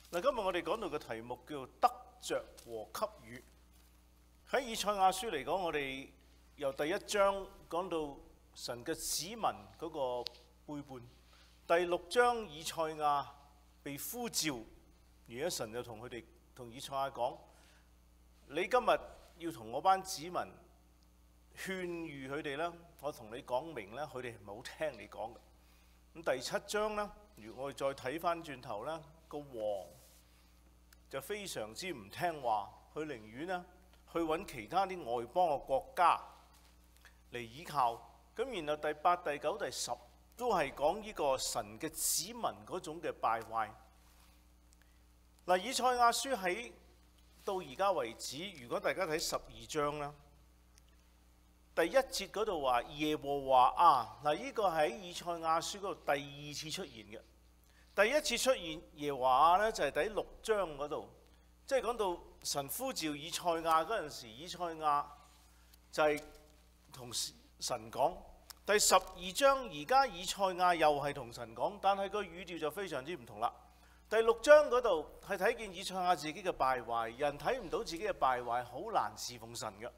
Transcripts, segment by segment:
嗱，今日我哋講到嘅題目叫得着和給予。喺以賽亞書嚟講，我哋由第1章講到神嘅子民嗰個背叛，第6章以賽亞被呼召，而家神就同以賽亞講：你今日要同我班子民勸喻佢哋啦，我同你講明咧，佢哋唔係好聽你講嘅。咁第7章咧，如果我哋再睇翻轉頭咧，個王就非常之唔聽話，佢寧願咧去揾其他啲外邦嘅國家嚟依靠。咁然後第8、第9、第10都係講呢個神嘅子民嗰種嘅敗壞。嗱，以賽亞書喺到而家為止，如果大家睇12章啦，第1節嗰度話耶和華啊，嗱，呢個喺以賽亞書嗰度第2次出現嘅。第1次出現耶和華咧，就係第6章嗰度，即係講到神呼召以賽亞嗰陣時，以賽亞就係同神講。第12章而家以賽亞又係同神講，但係個語調就非常之唔同啦。第6章嗰度係睇見以賽亞自己嘅敗壞，人睇唔到自己嘅敗壞，好難侍奉神嘅。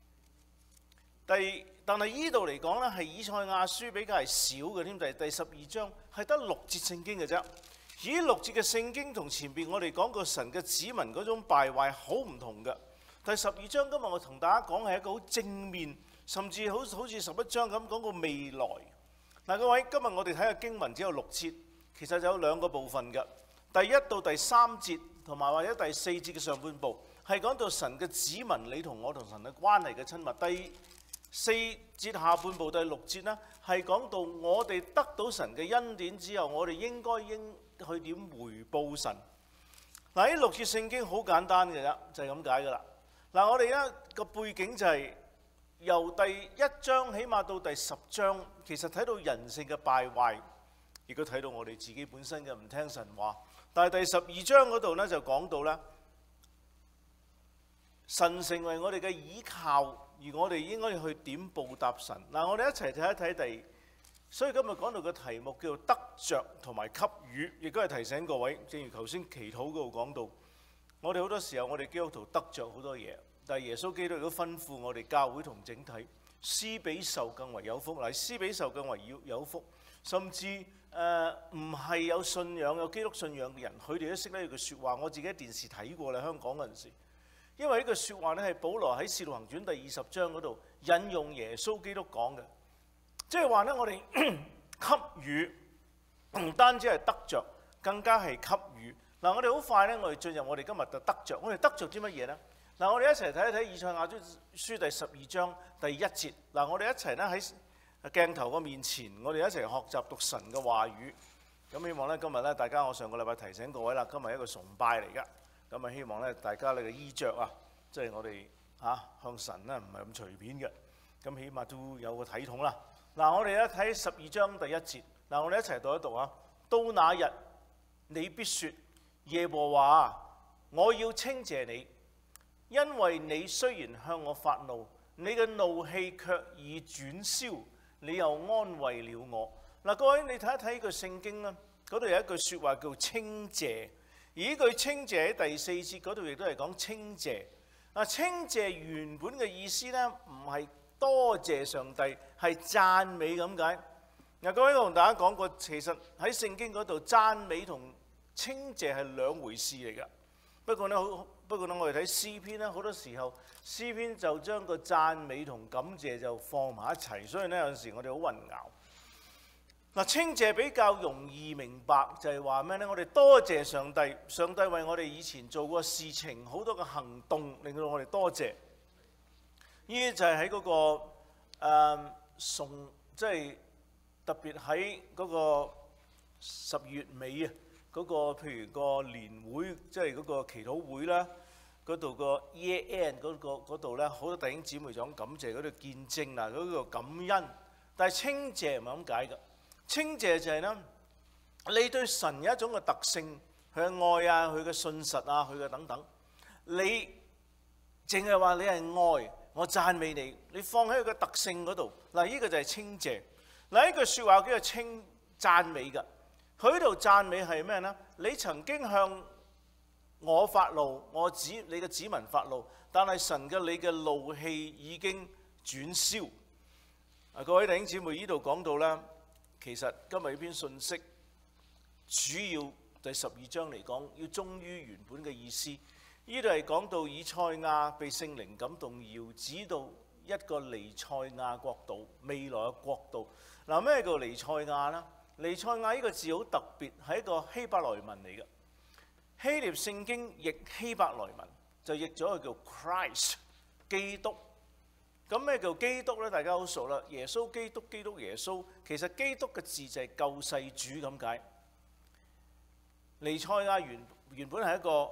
但係依度嚟講咧，係以賽亞書比較係少嘅添。第12章係得6節聖經嘅啫。而6節嘅聖經同前邊我哋講過神嘅子民嗰種敗壞好唔同嘅。第12章今日我同大家講係一個好正面，甚至好似11章咁講個未來。嗱，各位，今日我哋睇嘅經文只有6節，其實就有2個部分嘅。第1到第3節同埋或者第4節嘅上半部係講到神嘅子民，你同我同神嘅關係嘅親密。第4節下半部第6節呢，係講到我哋得到神嘅恩典之後，我哋應去點回報神。嗱，呢6節聖經好簡單嘅啫，就係咁解噶啦。嗱，我哋呢個背景就係由第1章起碼到第10章，其實睇到人性嘅敗壞，亦都睇到我哋自己本身嘅唔聽神話。但係第12章嗰度呢，就講到咧，神成為我哋嘅倚靠，而我哋應該去點報答神。嗱，我哋一齊睇一睇所以今日講到嘅題目叫做得着同埋給予，亦都係提醒各位，正如頭先祈禱嗰度講到，我哋好多時候我哋基督徒得着好多嘢，但係耶穌基督亦都吩咐我哋教會同整體施比受更為有福。嗱，施比受更為有福，甚至唔係有信仰有基督信仰嘅人，佢哋都識得呢句説話。我自己喺電視睇過啦，香港嗰陣時。因為呢句説話咧係保羅喺《使徒行傳》第20章嗰度引用耶穌基督講嘅，即係話咧我哋給予唔單止係得着，更加係給予。嗱，我哋好快咧，我哋進入我哋今日嘅得着。我哋得着啲乜嘢咧？嗱，我哋一齊睇一睇以賽亞書第12章第1節。嗱，我哋一齊咧喺鏡頭個面前，我哋一齊學習讀神嘅話語。咁希望咧今日咧大家，我上個禮拜提醒各位啦，今日係一個崇拜嚟㗎。咁啊，希望咧大家你嘅衣着啊，即係我哋向神咧唔係咁隨便嘅，咁起碼都有個體統啦。嗱，我哋咧睇12章第1節，嗱，我哋一齊讀一讀啊。到那日，你必說：耶和華，我要稱謝你，因為你雖然向我發怒，你嘅怒氣卻已轉消，你又安慰了我。嗱，各位你睇一睇呢句聖經啦，嗰度有一句説話叫稱謝。而呢句稱謝喺第4節嗰度亦都係講稱謝。稱謝原本嘅意思呢，唔係多謝上帝，係讚美咁解。嗱，各位我同大家講過，其實喺聖經嗰度讚美同稱謝係2回事嚟㗎。不過呢，我哋睇詩篇呢，好多時候詩篇就將個讚美同感謝就放埋一齊，所以呢，有陣時我哋好混淆。嗱，稱謝比較容易明白，就係話咩呢？我哋多謝上帝，上帝為我哋以前做過事情，好多嘅行動令到我哋多謝。呢啲就係喺嗰個即係特別喺嗰個12月尾啊，嗰個譬如個年會，即係嗰個祈禱會啦，嗰度個 year end 嗰度咧，好多弟兄姊妹講感謝，嗰度見證嗱，嗰個感恩。但係稱謝唔係咁解㗎。稱謝就係呢，你對神有一種嘅特性，佢嘅愛啊，佢嘅信實啊，佢嘅等等，你淨係話你係愛，我讚美你，你放喺佢嘅特性嗰度。嗱，呢個就係稱謝。嗱，呢句説話叫做讚美㗎。佢呢度讚美係咩呢？你曾經向我發怒，你嘅子民發怒，但係神嘅你嘅怒氣已經轉消。各位弟兄姊妹，呢度講到咧，其實今日呢篇信息主要第12章嚟講，要忠於原本嘅意思。呢度係講到以賽亞被聖靈感動，要指到一個彌賽亞國度，未來嘅國度。嗱，咩叫彌賽亞呢？彌賽亞呢個字好特別，係一個希伯來文嚟嘅。希臘聖經譯希伯來文就譯咗佢叫 Christ 基督。咁咩叫基督呢？大家好熟啦，耶穌基督，基督耶穌。其實基督嘅字就係救世主咁解。彌賽亞原本係一個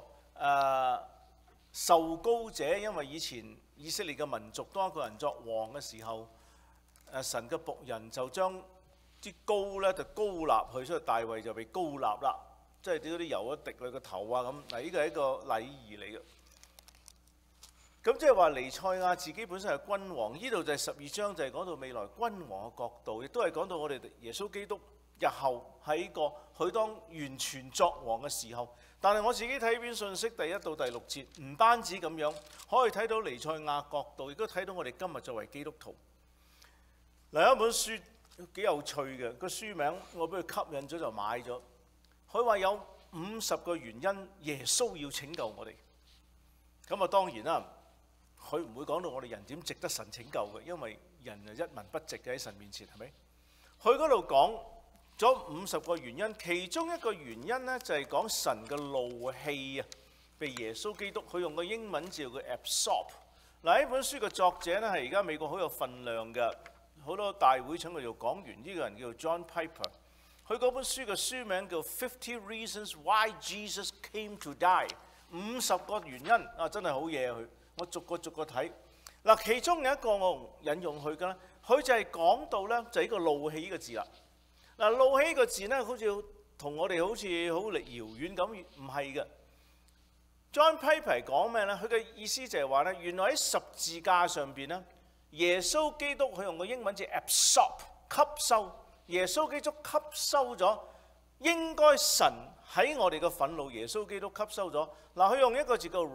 受膏者，因為以前以色列嘅民族當一個人作王嘅時候，神嘅僕人就將啲膏咧就膏立佢，所以大衛就被膏立啦。即係啲油一滴佢個頭啊咁。嗱，呢個係一個禮儀嚟嘅。咁即係話彌賽亞自己本身係君王，呢度就係12章就係講到未來君王嘅國度，亦都係講到我哋耶穌基督日後喺佢當完全作王嘅時候。但係我自己睇呢篇信息第1到第6節，唔單止咁樣，可以睇到彌賽亞國度，亦都睇到我哋今日作為基督徒。嗱，有一本書幾有趣嘅，個書名我俾佢吸引咗就買咗。佢話有50個原因耶穌要拯救我哋。咁啊當然啦，佢唔會講到我哋人點值得神拯救嘅，因為人係一文不值嘅喺神面前，係咪？佢嗰度講咗50個原因，其中一個原因呢，就係講神嘅怒氣啊，被耶穌基督，佢用個英文字叫 absorb。嗱，呢本書嘅作者呢，係而家美國好有份量嘅，好多大會請佢做講員，呢個人叫做 John Piper。佢嗰本書嘅書名叫 50 Reasons Why Jesus Came to Die， 50個原因啊，真係好嘢佢。我逐個睇。嗱，其中有一個我引用佢嘅咧，佢就係講到咧，就係呢個怒氣呢個字啦。嗱，怒氣呢個字咧，好似同我哋好似好離遙遠咁，唔係嘅。John Piper 講咩咧？佢嘅意思就係話咧，原來喺十字架上邊咧，耶穌基督佢用個英文字 absorb 吸收。耶穌基督吸收咗，應該神喺我哋嘅憤怒，耶穌基督吸收咗。嗱，佢用一個字叫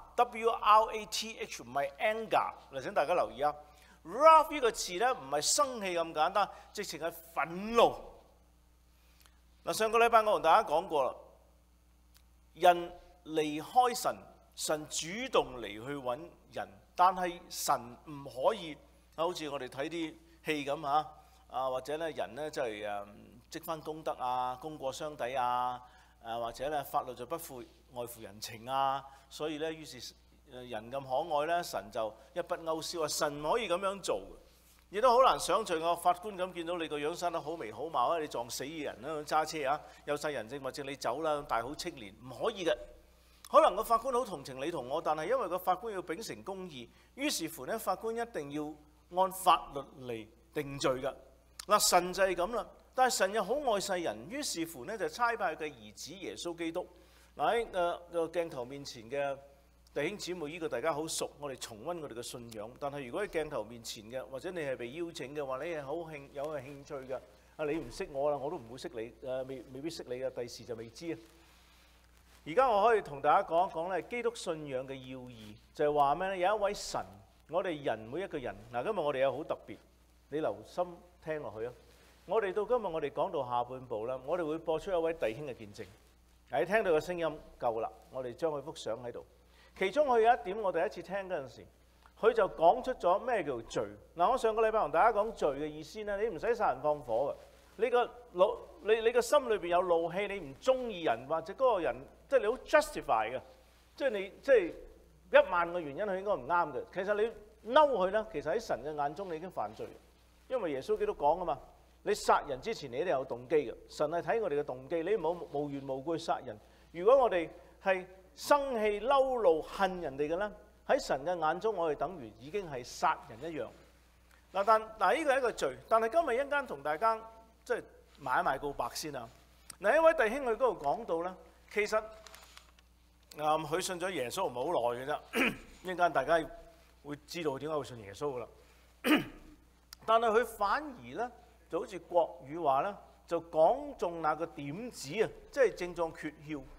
wrath，W-R-A-T-H， 唔係 anger。嗱，請大家留意啊 ，wrath 呢個詞咧唔係生氣咁簡單，直情係憤怒。嗱，上個禮拜我同大家講過啦，人離開神，神主動嚟去揾人，但係神唔可以，好似我哋睇啲戲咁嚇。或者咧人咧即係積翻功德啊，功過相抵啊，或者咧法律就不外乎人情啊，所以咧於是人咁可愛咧，神就一筆勾銷啊！神唔可以咁樣做，亦都好難想像個法官咁見到你個樣生得好眉好貌啊，你撞死人啦揸車啊，有晒人證物證你走啦，大好青年，唔可以嘅。可能個法官好同情你同我，但係因為個法官要秉承公義，於是乎咧法官一定要按法律嚟定罪㗎。嗱，神就係咁啦，但係神又好愛世人，於是乎呢，就差派佢嘅兒子耶穌基督。嗱，喺個鏡頭面前嘅弟兄姊妹，呢個大家好熟，我哋重溫我哋嘅信仰。但係如果喺鏡頭面前嘅，或者你係被邀請嘅話，你係好有興趣嘅。你唔識我啦，我都唔會識你，未必識你嘅，第時就未知啊。而家我可以同大家講一講咧，基督信仰嘅要義就係話咩咧？有一位神，我哋人每一個人。嗱，今日我哋有好特別，你留心聽落去啊！我哋到今日我哋講到下半部啦，我哋會播出一位弟兄嘅見證。你聽到個聲音夠啦，我哋將佢幅相喺度。其中佢有一點，我第一次聽嗰陣時，佢就講出咗咩叫罪。嗱，我上個禮拜同大家講罪嘅意思咧，你唔使殺人放火嘅，你個心裏邊有怒氣，你唔中意人或者嗰個人，即係你好 justify 嘅，即係你即係10000個原因佢應該唔啱嘅。其實你嬲佢咧，其實喺神嘅眼中你已經犯罪。因為耶穌基督講啊嘛，你殺人之前你一定有動機嘅。神係睇我哋嘅動機，你唔好無緣無故殺人。如果我哋係生氣、嬲怒、恨人哋嘅咧，喺神嘅眼中，我哋等於已經係殺人一樣。嗱，呢個係一個罪。但係今日一陣間同大家即係買一賣告白先啊！嗱，一位弟兄佢嗰度講到咧，其實佢信咗耶穌唔係好耐嘅啫。一陣間大家會知道點解會信耶穌噶啦。但係佢反而咧就好似國語話咧，就講中那個點子啊，即係症狀缺竅。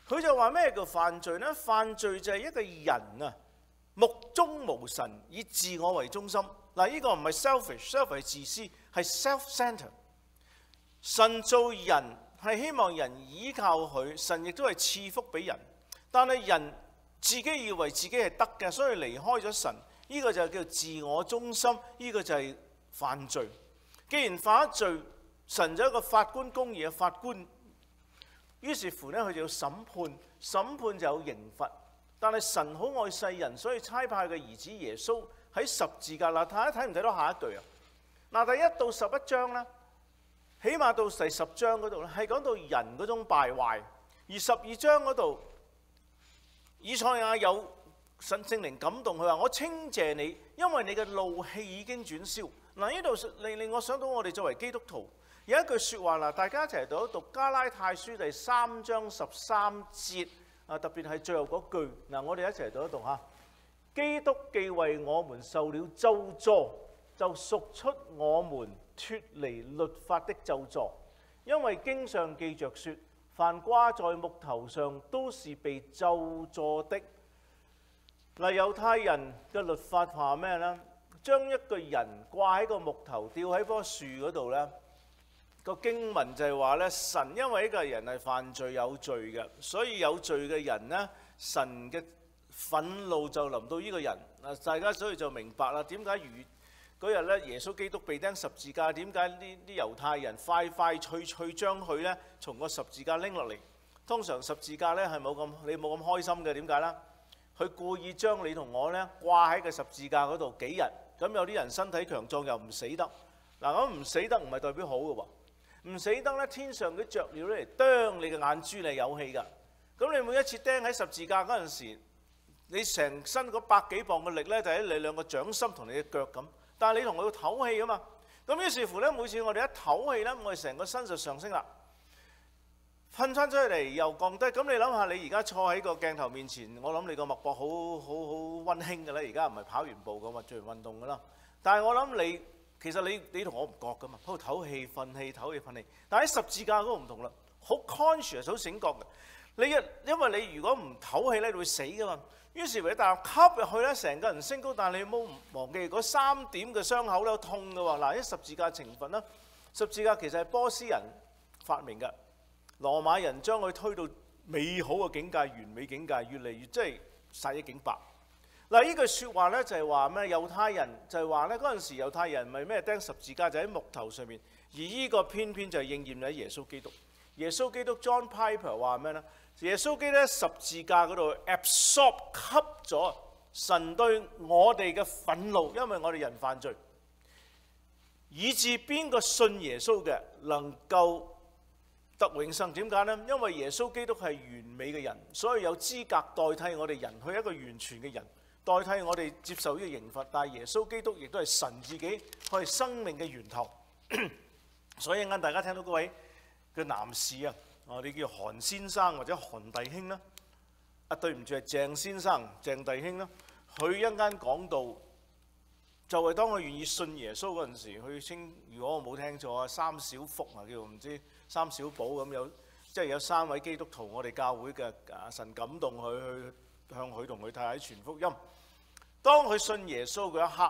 佢就話咩叫犯罪呢？犯罪就係一個人啊，目中無神，以自我為中心。嗱，呢個唔係 selfish 係自私，係 self-centered。神造人係希望人依靠佢，神亦都係賜福俾人。但係人自己以為自己係得嘅，所以離開咗神，呢個就叫自我中心，呢個就係犯罪。既然犯咗罪，神就係一個法官公義嘅法官，於是乎呢，佢就要審判，審判就有刑罰。但係神好愛世人，所以差派嘅兒子耶穌喺十字架。嗱，大家睇唔睇到下一句啊？嗱，第1到11章呢，起碼到第10章嗰度咧，係講到人嗰種敗壞。而12章嗰度，以賽亞有神聖靈感動，佢話：我稱謝你，因為你嘅怒氣已經轉消。嗱，呢度令我想到我哋作為基督徒有一句説話啦，大家一齊讀加拉太書第3章13節啊，特別係最後嗰句。嗱，我哋一齊讀嚇。基督既為我們受了咒詛，就贖出我們脫離律法的咒詛，因為經上記着說：凡掛在木頭上都是被咒詛的。嗱，猶太人嘅律法話咩呢？將一個人掛喺個木頭，吊喺棵樹嗰度呢，個經文就係話呢，神因為呢個人係犯罪有罪嘅，所以有罪嘅人呢，神嘅憤怒就臨到呢個人。大家所以就明白啦，點解嗰日咧耶穌基督被釘十字架，點解呢啲猶太人快快脆脆將佢呢從個十字架拎落嚟？通常十字架呢係你冇咁開心嘅，點解呢？佢故意將你同我呢掛喺個十字架嗰度幾日，咁有啲人身體強壯又唔死得。嗱，咁唔死得唔係代表好嘅喎，唔死得呢，天上啲雀鳥咧嚟啄你嘅眼珠，你有氣㗎。咁你每一次釘喺十字架嗰陣時，你成身嗰100幾磅嘅力呢，就喺你兩個掌心同你嘅腳咁。但係你同佢要唞氣啊嘛。咁於是乎呢，每次我哋一唞氣呢，我哋成個身就上升啦。噴翻出嚟又降低，咁你諗下，你而家坐喺個鏡頭面前，我諗你個脈搏好溫馨㗎啦。而家唔係跑完步咁嘛，做完運動㗎啦。但係我諗其實你同我唔覺㗎嘛，喺度唞氣瞓氣唞氣瞓氣。但係喺十字架嗰度唔同啦，好 conscious 好醒覺嘅。因為你如果唔唞氣咧，你會死㗎嘛。於是乎你大吸入去咧，成個人升高，但係你冇忘記嗰3點嘅傷口咧痛㗎喎。嗱，啲十字架懲罰啦，十字架其實係波斯人發明嘅。羅馬人將佢推到美好嘅境界、完美境界，越嚟越即係殺一儆百。嗱，呢句説話咧就係話咩？猶太人就係話咧，嗰陣時猶太人咪咩釘十字架就喺木頭上面，而呢個偏偏就係應驗喺耶穌基督。耶穌基督 John Piper 話咩咧？耶穌基督喺十字架嗰度 absorb 吸咗神對我哋嘅憤怒，因為我哋人犯罪，以致邊個信耶穌嘅能夠得永生。點解呢？因為耶穌基督係完美嘅人，所以有資格代替我哋人去一個完全嘅人，代替我哋接受呢個刑罰。但係耶穌基督亦都係神自己，佢係生命嘅源頭。所以一陣間大家聽到嗰位嘅男士啊，我哋叫韓先生或者韓弟兄啦。對唔住係鄭先生、鄭弟兄啦。佢一陣間講到，就係當佢願意信耶穌嗰陣時，佢稱，如果我冇聽錯啊，三小福啊，叫唔知三小寶咁，即係有3位基督徒，我哋教會嘅神感動佢去向佢同佢太太傳福音。當佢信耶穌嗰一刻，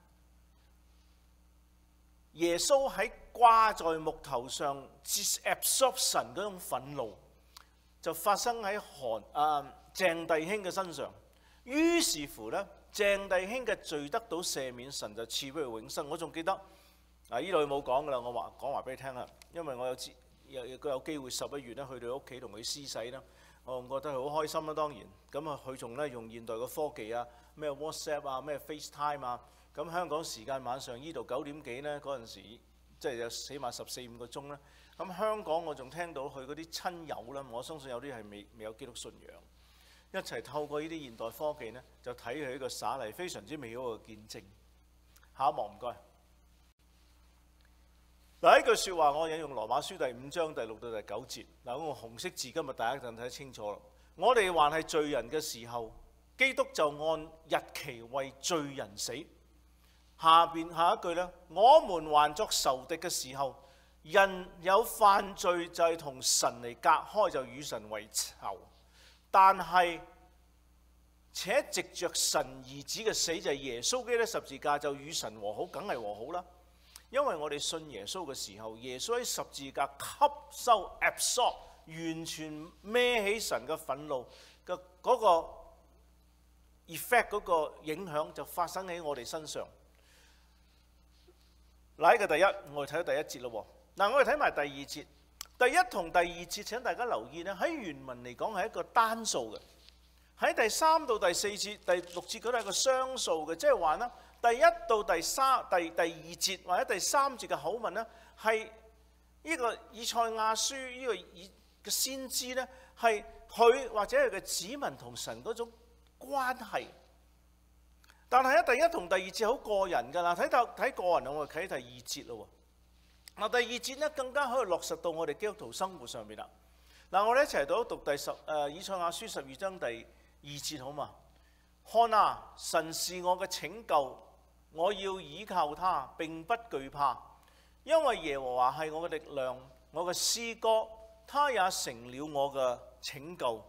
耶穌喺掛在木頭上 absorb 神嗰種憤怒，就發生喺鄭弟兄嘅身上。於是乎呢，鄭弟兄嘅罪得到赦免，神就賜俾佢永生。我仲記得呢度冇講噶啦，我講話俾你聽啦，因為我有機會11月咧去到屋企同佢施洗啦，我覺得佢好開心啦。當然咁啊，佢仲咧用現代嘅科技啊，咩 WhatsApp 啊，咩 FaceTime 啊，咁香港時間晚上呢度9點幾呢，嗰陣時即係有起碼14-15個鐘啦。咁香港我仲聽到佢嗰啲親友啦，我相信有啲係未有基督信仰，一齊透過呢啲現代科技呢，就睇佢呢個灑禮非常之美好嘅見證。下一幕唔該。嗱，呢句説話我引用羅馬書第5章第6到第9節。嗱，我紅色字今日大家就睇清楚啦。我哋還係罪人嘅時候，基督就按日期為罪人死。下一句呢，我們還作仇敵嘅時候，人有犯罪就係同神嚟隔開，就與神為仇。 但係且藉着神兒子嘅死，就係耶穌基督十字架，就與神和好，梗係和好啦。因為我哋信耶穌嘅時候，耶穌喺十字架吸收 absorb， 完全孭起神嘅憤怒嘅嗰個 effect， 嗰個影響就發生喺我哋身上。嗱，呢個第一，我哋睇到第一節咯。嗱，我哋睇埋第二節。第一同第二節請大家留意咧，喺原文嚟講係一個單數嘅。喺第三到第四節、第六節嗰度係個雙數嘅，即係話咧，第一到第二節或者第三節嘅口吻咧，係呢個以賽亞書呢個嘅先知咧，係佢或者係佢嘅子民同神嗰種關係。但係喺第一同第二節好過人㗎啦，睇個人，我哋睇第二節咯。嗱，第二節咧更加可以落實到我哋基督徒生活上面啦。嗱，我哋一齊讀以賽亞書12章第2節好嘛？看啊，神是我嘅拯救，我要倚靠他，並不懼怕，因為耶和華係我嘅力量，我嘅詩歌，他也成了我嘅拯救。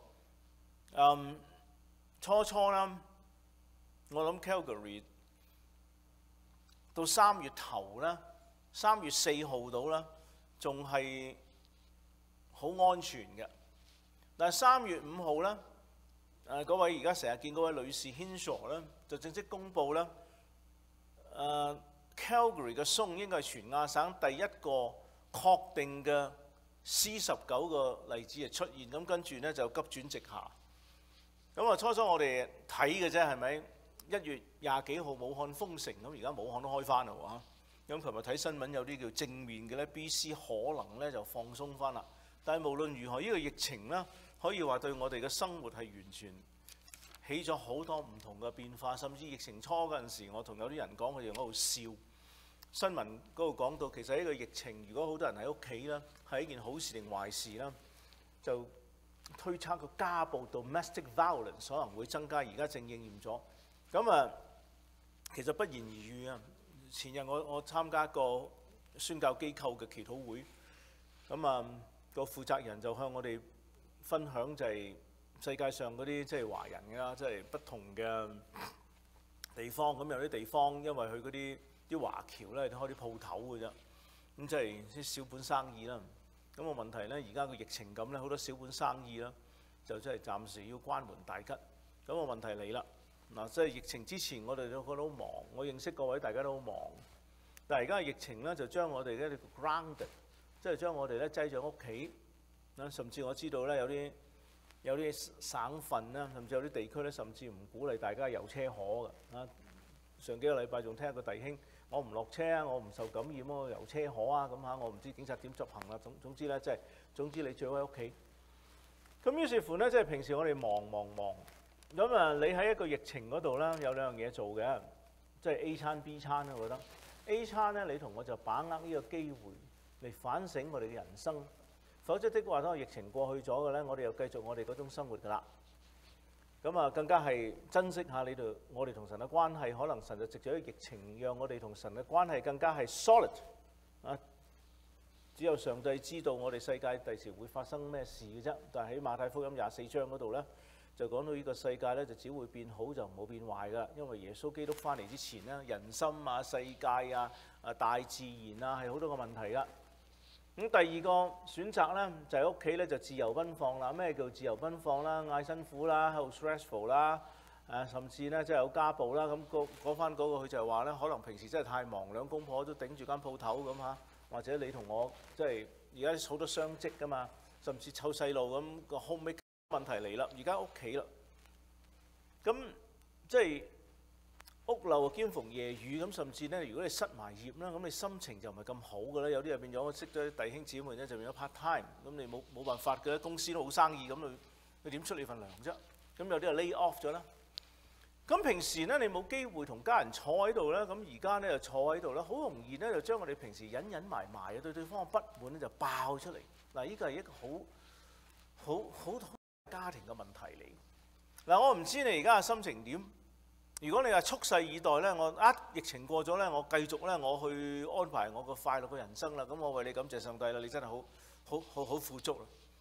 初啦，我諗 Calgary 到3月頭啦。3月4號到啦，仲係好安全嘅。但係3月5號咧，嗰位而家成日見嗰位女士 Hinshaw 咧，就正式公佈啦。Calgary 嘅松應該係全亞省第一個確定嘅 C19個例子係出現，咁跟住咧就急轉直下。咁啊，初我哋睇嘅啫，係咪？1月20幾號武漢封城，咁而家武漢都開翻啦喎。咁琴日睇新聞有啲叫正面嘅咧 ，BC 可能咧就放鬆翻啦。但係無論如何，呢個疫情咧可以話對我哋嘅生活係完全起咗好多唔同嘅變化。甚至疫情初嗰陣時，我同有啲人講，佢哋喺度笑新聞嗰度講到，其實呢個疫情如果好多人喺屋企啦，係一件好事定壞事啦？就推測個家暴 domestic violence 可能會增加，而家正應驗咗。咁啊，其實不言而喻啊！前日我參加一個宣教機構嘅祈禱會，咁啊個負責人就向我哋分享就係世界上嗰啲即係華人㗎，即係不同嘅地方。咁有啲地方因為佢嗰啲華僑咧開啲鋪頭嘅啫，咁即係啲小本生意啦。咁個問題咧，而家個疫情咁咧，好多小本生意啦就真係暫時要關門大吉。咁個問題嚟啦。嗱，即係疫情之前，我哋都覺得好忙。我認識各位，大家都好忙。但係而家疫情咧，就將我哋咧 grounded， 即係將我哋咧擠咗屋企。甚至我知道咧，有啲省份啦，甚至有啲地區咧，甚至唔鼓勵大家遊車河嘅。上幾個禮拜仲聽一個弟兄，我唔落車啊，我唔受感染啊，遊車河啊咁嚇，我唔知警察點執行啦。總之咧，即係總之你最好喺屋企。咁於是乎咧，即係平時我哋忙。咁啊，你喺一個疫情嗰度啦，有兩樣嘢做嘅，即係 A 餐 B 餐啦。我覺得 A 餐咧，你同我就把握呢個機會嚟反省我哋嘅人生，否則的話，當疫情過去咗嘅咧，我哋又繼續我哋嗰種生活㗎啦。咁啊，更加係珍惜下我哋同神嘅關係，可能神就藉咗疫情，讓我哋同神嘅關係更加係 solid 啊！只有上帝知道我哋世界第時會發生咩事嘅啫。但係喺馬太福音24章嗰度咧，就講到呢個世界咧，就只會變好就唔好變壞噶。因為耶穌基督翻嚟之前咧，人心啊、世界啊、大自然啊，係好多個問題噶。咁第二個選擇咧，就係屋企咧就自由奔放啦。咩叫自由奔放啦？嗌辛苦啦，喺度 stressful 啦，甚至咧即係有家暴啦。咁講翻嗰個佢就係話咧，可能平時真係太忙，兩公婆都頂住間鋪頭咁嚇，或者你同我即係而家好多雙職噶嘛，甚至湊細路咁個 home make 問題嚟啦，而家屋企啦，咁即係屋漏兼逢夜雨，咁甚至咧，如果你失埋業啦，咁你心情就唔係咁好嘅咧。有啲又變咗，我識咗啲弟兄姊妹咧，就變咗 part time，咁你冇辦法嘅，公司都好生意，咁佢點出你份糧啫？咁有啲就 lay off 咗啦。咁平時咧，你冇機會同家人坐喺度咧，咁而家咧就坐喺度咧，好容易咧就將我哋平時隱埋嘅對對方嘅不滿咧就爆出嚟。嗱，呢個係一個好家庭嘅問題嚟。嗱，我唔知你而家嘅心情點。如果你係蓄勢以待咧，我疫情過咗咧，我繼續咧，我去安排我個快樂嘅人生啦。咁我為你感謝上帝啦，你真係好富足啦。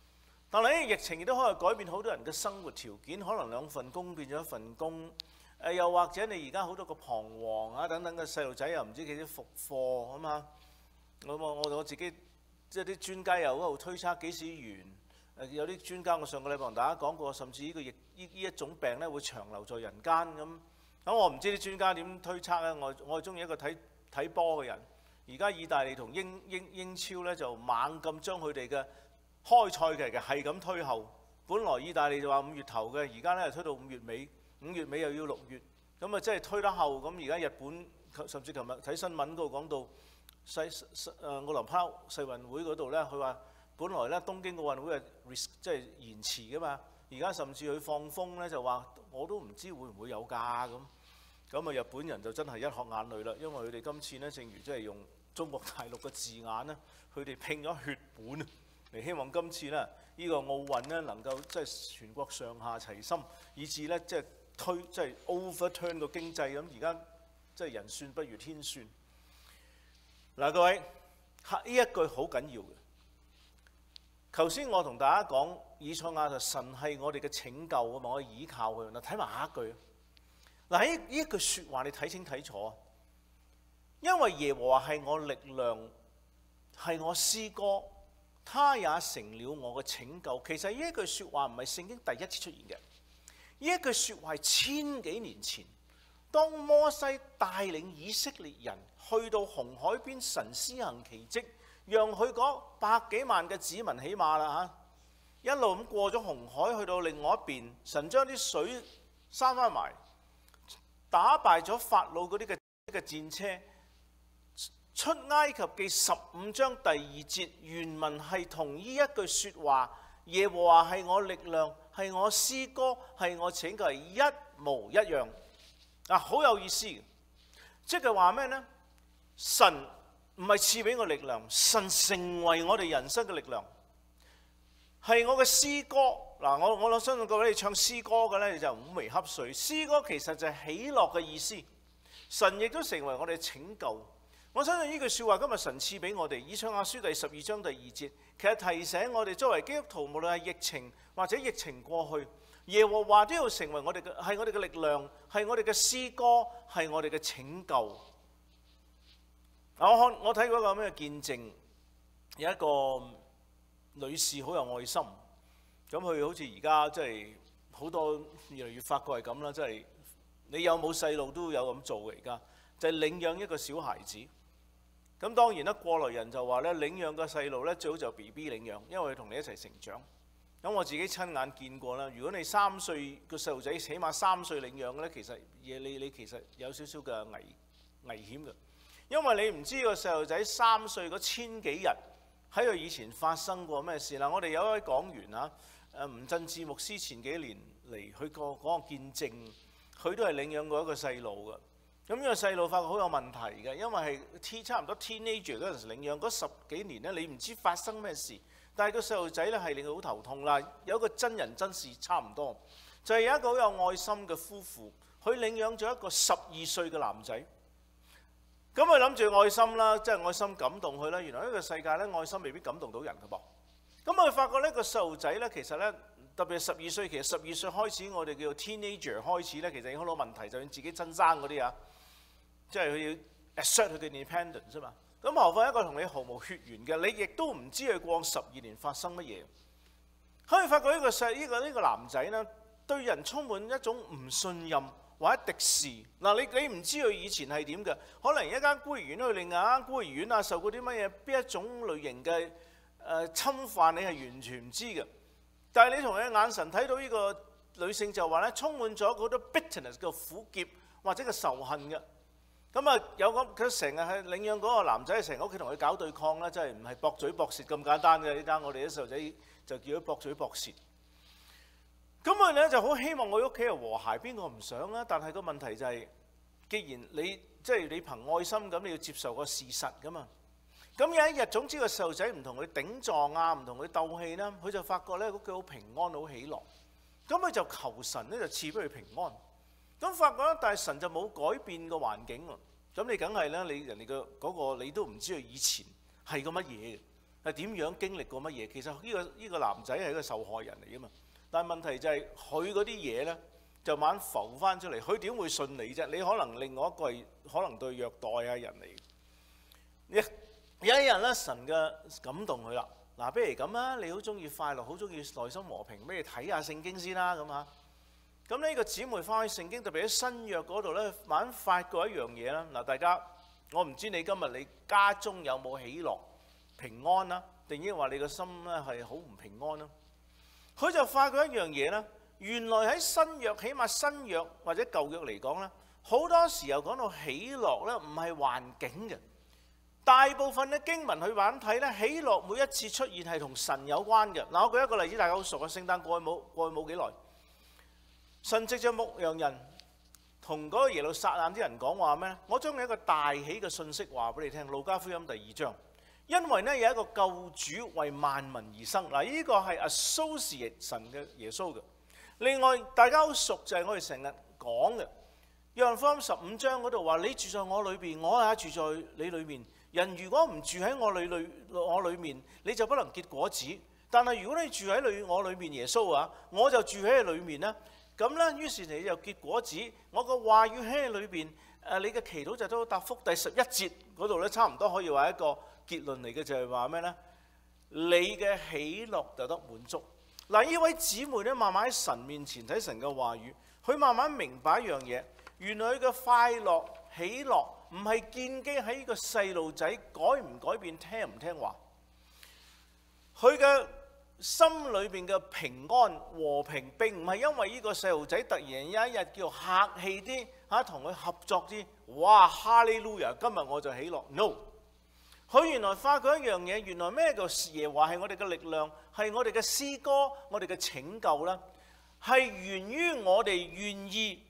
但係呢疫情亦都可以改變好多人嘅生活條件，可能2份工變咗1份工。又或者你而家好多個彷徨啊等等嘅細路仔又唔知幾時復課啊嘛。我自己即係啲專家又喺度推測幾時完。有啲專家我上個禮拜同大家講過，甚至呢一種病咧會長留在人間咁。咁我唔知啲專家點推測咧。我係中意一個睇波嘅人。而家意大利同英超咧就猛咁將佢哋嘅開賽期係咁推後。本來意大利就話5月頭嘅，而家咧就推到5月尾。5月尾又要6月，咁啊即係推得後。咁而家日本甚至琴日睇新聞嗰度講到奧林匹克世運會嗰度咧，佢話本來咧東京奧運會係即係延遲噶嘛，而家甚至佢放風咧就話我都唔知會唔會有㗎咁。咁啊日本人就真係一殼眼淚啦，因為佢哋今次咧正如即係用中國大陸嘅字眼咧，佢哋拼咗血本嚟希望今次咧呢個奧運咧能夠即係全國上下齊心，以至咧即係overturn 個經濟咁。而家即係人算不如天算。嗱，各位，呢一句好緊要嘅。頭先我同大家講以賽亞就神係我哋嘅拯救啊嘛，我倚靠佢。嗱，睇埋下一句。嗱，呢一句説話你睇清睇楚，因為耶和華係我力量，係我詩歌，他也成了我嘅拯救。其實呢一句説話唔係聖經第一次出現嘅。呢一句説話係千幾年前，當摩西帶領以色列人去到紅海邊，神施行奇蹟，讓佢嗰100幾萬嘅子民起碼啦嚇，一路咁過咗紅海去到另外一邊，神將啲水閂翻埋，打敗咗法老嗰啲嘅戰車。出埃及記15章第2節原文係同呢一句説話，耶和華係我力量，係我詩歌，係我拯救，係一模一樣。好有意思，即係話咩呢？神唔係賜俾我力量，神成為我哋人生嘅力量，係我嘅詩歌。我相信各位你唱詩歌嘅咧，你就五味瞌睡。詩歌其實就係喜樂嘅意思，神亦都成為我哋拯救。我相信呢句説話今日神賜俾我哋，以賽亞書第12章第2節，其實提醒我哋作為基督徒，無論係疫情或者疫情過去，耶和華都要成為我哋嘅，係我哋嘅力量，係我哋嘅詩歌，係我哋嘅拯救。我睇過一個咩見證，有一個女士好有愛心，咁佢好似而家即係好多越嚟越發覺係咁啦，即係你有冇細路都有咁做嘅而家，就係領養一個小孩子。咁當然啦，過來人就話咧，領養個細路咧最好就 BB 領養，因為佢同你一齊成長。咁我自己親眼見過啦。如果你3歲個細路仔，起碼3歲領養嘅咧，其實你其實有少少嘅危險嘅，因為你唔知個細路仔3歲嗰千幾日喺佢以前發生過咩事啦。我哋有一位講員啊，吳振志牧師前幾年嚟，佢講個見證，佢都係領養過一個細路嘅。咁呢個細路發覺好有問題嘅，因為係差唔多 teenager 嗰陣時領養嗰10幾年咧，你唔知發生咩事。但係個細路仔咧係令佢好頭痛啦。有一個真人真事差唔多，就係有一個好有愛心嘅夫婦，佢領養咗一個12歲嘅男仔。咁佢諗住愛心啦，即係愛心感動佢啦。原來呢個世界咧，愛心未必感動到人嘅噃。咁佢發覺呢個細路仔咧，其實咧特別係12歲，其實12歲開始我哋叫做 teenager 開始咧，其實有好多問題，就算自己親生嗰啲啊。即係佢要 assert 佢嘅 independence 啫嘛。咁何況一個同你毫無血緣嘅，你亦都唔知佢過往12年發生乜嘢。可以發覺呢個男仔呢，對人充滿一種唔信任或者敵視。嗱，你唔知佢以前係點嘅，可能一間孤兒院去另外一間孤兒院啊，受過啲乜嘢邊一種類型嘅侵犯，你係完全唔知嘅。但係你同佢嘅眼神睇到呢個女性就話咧，充滿咗好多 bitterness 嘅苦澀或者嘅仇恨嘅。咁啊，有咁佢成日係領養嗰個男仔，成日屋企同佢搞對抗啦，真係唔係駁嘴駁舌咁簡單嘅。呢單我哋啲細路仔就叫佢駁嘴駁舌。咁佢咧就好希望我屋企係和諧，邊個唔想啊？但係個問題就係，既然你即係你憑愛心咁，你要接受個事實噶嘛。咁有一日，總之個細路仔唔同佢頂撞啊，唔同佢鬥氣啦，佢就發覺咧屋企好平安，好喜樂。咁佢就求神咧就賜俾佢平安。咁發覺咧，但係神就冇改變個環境喎。咁你梗係咧，你人哋嘅嗰個你都唔知佢以前係個乜嘢嘅。 係點樣經歷過乜嘢。其實呢個男仔係一個受害人嚟㗎嘛。但係問題就係佢嗰啲嘢咧，就慢慢浮翻出嚟。佢點會信你啫？你可能另外一個係可能對虐待啊人嚟。有一日咧，神嘅感動佢啦。嗱，不如咁啦，你好中意快樂，好中意內心和平，不如睇下聖經先啦咁啊。咁呢個姊妹翻去聖經，特別喺新約嗰度咧，慢慢發覺一樣嘢啦。嗱，大家，我唔知你今日你家中有冇喜樂平安啦，定抑或你個心咧係好唔平安啦？佢就發覺一樣嘢啦，原來喺新約，起碼新約或者舊約嚟講咧，好多時候講到喜樂咧，唔係環境嘅。大部分嘅經文去玩睇咧，喜樂每一次出現係同神有關嘅。嗱，我舉一個例子，大家好熟嘅，聖誕過去冇幾耐，神藉著牧羊人同嗰個耶路撒冷啲人講話咩？我將你一個大喜嘅信息話俾你聽，路加福音第2章。因為呢，有一個救主為萬民而生。嗱，呢個係 associate 神嘅耶穌嘅。另外大家好熟就係我哋成日講嘅約翰福音15章嗰度話：你住在我裏邊，我也住在你裏面。人如果唔住喺我裏面，你就不能結果子。但係如果你住喺我裏面，耶穌啊，我就住喺你裏面啦。咁呢，於是你就結果子。我個話語喺你裏邊，你嘅祈禱就都答覆。第11節嗰度咧，差唔多可以話一個結論嚟嘅，就係話咩呢？你嘅喜樂就得滿足。嗱，呢位姊妹咧，慢慢喺神面前睇神嘅話語，佢慢慢明白一樣嘢，原來佢嘅快樂喜樂唔係建基喺呢個細路仔改唔改變、聽唔聽話，佢嘅心裏邊嘅平安和平並唔係因為呢個細路仔突然有一日叫客氣啲嚇，同佢合作啲，哇哈利路亞，今日我就喜樂。No， 佢原來發覺一樣嘢，原來咩叫耶和華係我哋嘅力量，係我哋嘅詩歌，我哋嘅拯救啦，係源於我哋願意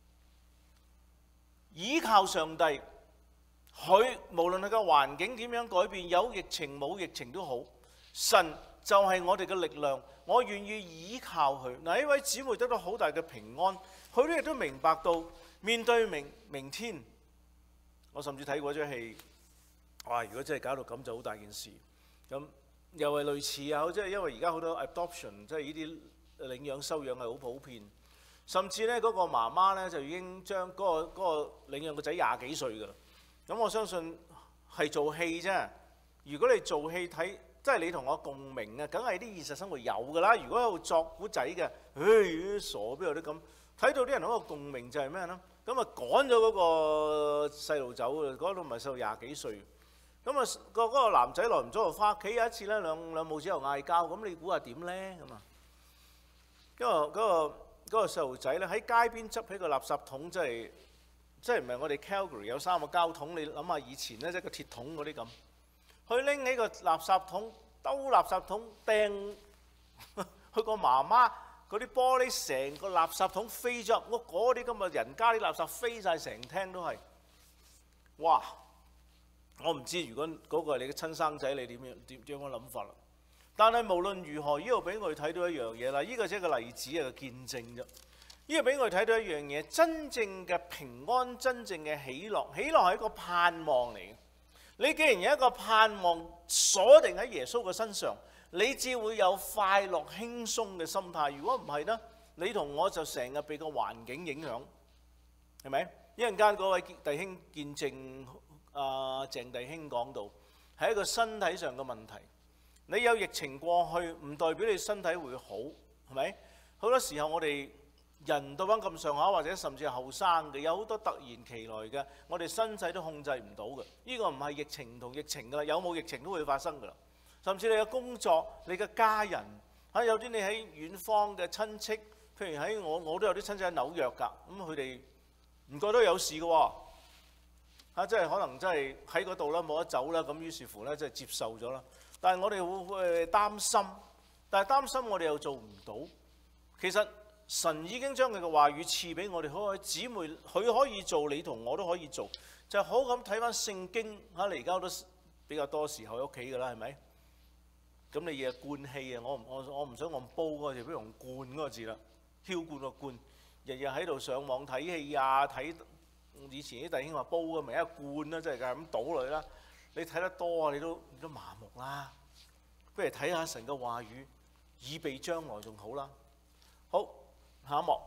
依靠上帝。佢無論佢嘅環境點樣改變，有疫情冇疫情都好，神就係我哋嘅力量，我願意依靠佢。嗱，呢位姊妹得到好大嘅平安，佢亦都明白到面對明天。我甚至睇過一出戲，哇！如果真係搞到咁就好大件事。咁又係類似啊，即係因為而家好多 adoption， 即係呢啲領養收養係好普遍。甚至咧嗰個媽媽咧就已經將嗰個領養個仔20幾歲㗎啦。咁我相信係做戲啫。如果你做戲睇，即係你同我共鳴啊，梗係啲現實生活有㗎啦。如果喺度作古仔嘅，傻邊有啲咁。睇到啲人嗰個共鳴就係咩呢？咁啊趕咗嗰個細路走啊，嗰度唔係細路20幾歲。咁啊嗰個男仔耐唔咗就翻屋企。有一次咧，兩母子又嗌交，咁你估下點咧？咁啊，因為嗰個細路仔咧喺街邊執起個垃圾桶，即係唔係我哋 Calgary 有3個膠桶？你諗下以前咧，即係個鐵桶嗰啲咁，佢拎起個垃圾桶，兜垃圾桶掟佢個媽媽嗰啲玻璃，成個垃圾桶飛咗入屋，嗰啲咁嘅人家啲垃圾飛晒成廳都係。哇！我唔知如果嗰個係你嘅親生仔，你點樣諗法啦？但係無論如何，呢度俾我哋睇到一樣嘢啦。呢個只係個例子，係個見證啫。呢個俾我哋睇到一樣嘢，真正嘅平安，真正嘅喜樂，喜樂係一個盼望嚟嘅。你既然有一個盼望鎖定喺耶穌嘅身上，你至會有快樂輕鬆嘅心態。如果唔係呢，你同我就成日被個環境影響，係咪？一陣間嗰位弟兄見證鄭弟兄講到，係一個身體上嘅問題。你有疫情過去，唔代表你身體會好，係咪？好多時候我哋人到翻咁上下，或者甚至係後生嘅，有好多突然其來嘅，我哋身體都控制唔到嘅。呢個唔係疫情唔同疫情噶啦，有冇疫情都會發生噶啦。甚至你嘅工作、你嘅家人，有啲你喺遠方嘅親戚，譬如喺我都有啲親戚喺紐約㗎，咁佢哋唔覺得有事嘅喎，即係可能真係喺嗰度啦，冇得走啦，咁於是乎咧，即係接受咗啦。但係我哋會擔心，但係擔心我哋又做唔到。其實神已經將佢嘅話語賜俾我哋，好嘅姊妹，佢可以做，你同我都可以做，就好咁睇翻聖經。你而家都比較多時候喺屋企㗎啦，係咪？咁你日灌氣啊！我唔想用煲嗰個字，不如用灌嗰個字啦，澆灌個灌。日日喺度上網睇戲啊，睇以前啲弟兄話煲嘅，咪一灌啦，即係咁倒落去啦。你睇得多啊，你都麻木啦。 不如睇下神嘅話語，以備將來仲好啦。好，下一幕。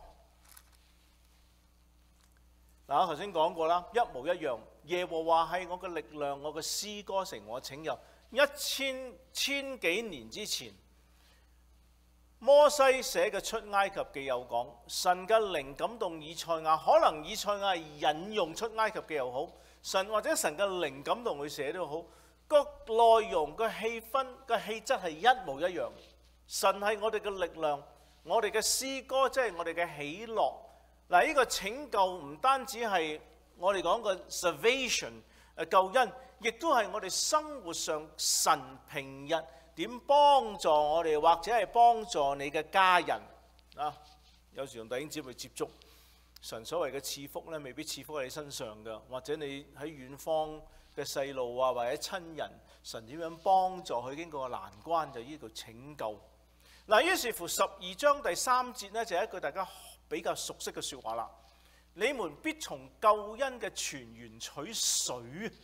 嗱，我頭先講過啦，一模一樣。耶和華係我嘅力量，我嘅詩歌成我拯救。千幾年之前，摩西寫嘅出埃及記有講，神嘅靈感動以賽亞，可能以賽亞引用出埃及記又好，或者神嘅靈感動佢寫都好，個內容、個氣氛、個氣質係一模一樣。神係我哋嘅力量，我哋嘅詩歌即係我哋嘅喜樂。嗱，呢個拯救唔單止係我哋講嘅 salvation 救恩，亦都係我哋生活上神平日點幫助我哋，或者係幫助你嘅家人啊。有時同弟兄姊妹接觸，神所謂嘅賜福咧，未必賜福喺你身上嘅，或者你喺遠方嘅細路啊，或者親人，神點樣幫助佢經過個難關，就呢個拯救。嗱，於是乎12章第3節呢，就係一句大家比較熟悉嘅説話啦。你們必從救恩嘅泉源取水。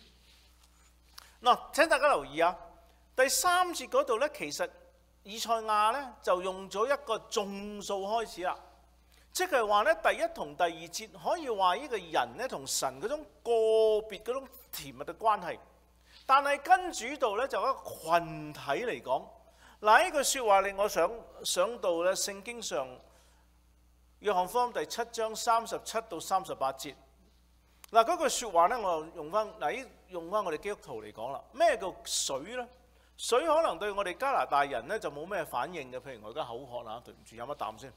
嗱，請大家留意啊，第3節嗰度呢，其實以賽亞呢就用咗一個眾數開始啦，即係話呢，第1同第2節可以話呢個人呢同神嗰種個別嗰種甜蜜嘅關係，但係跟住呢度呢，就一個群體嚟講。嗱，呢句説話令我想到咧聖經上。約翰福音第7章37到38節，嗱，嗰句説話咧，我用翻我哋基督徒嚟講啦。咩叫水咧？水可能對我哋加拿大人咧就冇咩反應嘅。譬如我而家口渴啦，對唔住，飲一啖先。